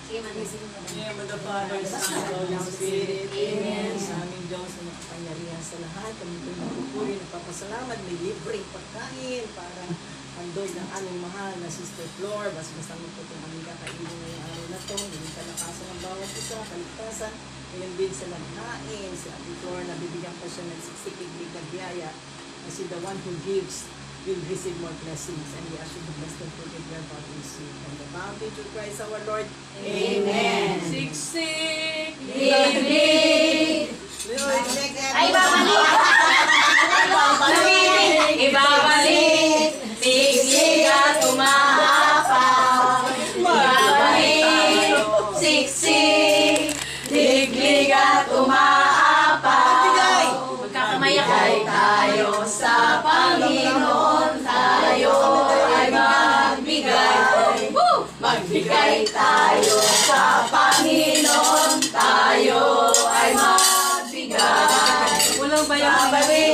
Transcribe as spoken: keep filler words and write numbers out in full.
Sige, manisig mo. Name of the Father, Son, and Holy Spirit. Amen. Sa aming Diyos na makapangyarihan sa lahat, kami po magpupuri, nagpapasalamat, may libreng pagkain para handog ng aming mahal na Sister Flor. Basta-basta mo po itong aming kakainin ngayong araw na ito. Hindi kalakasan ng bawat isa, kaligtasan. Ngayon din sa naghain, si Ate Flor, nabibigyan ko siya ng siksik-iglig na biyaya. Kasi the one who gives will receive more blessings, and we ask you to bless them for the their bodies. From the bounty to Christ our Lord. Amen. Siksik! Liglig! Ay, babalik! Ibabalik! Siksik at umahapaw. Ibabalik! Siksik! Liglig at umaapaw. Magkakamayakan tayo sa Panginoon, tayo ay magbigay. Magbigay tayo sa Panginoon, tayo ay magbigay. Walang bayang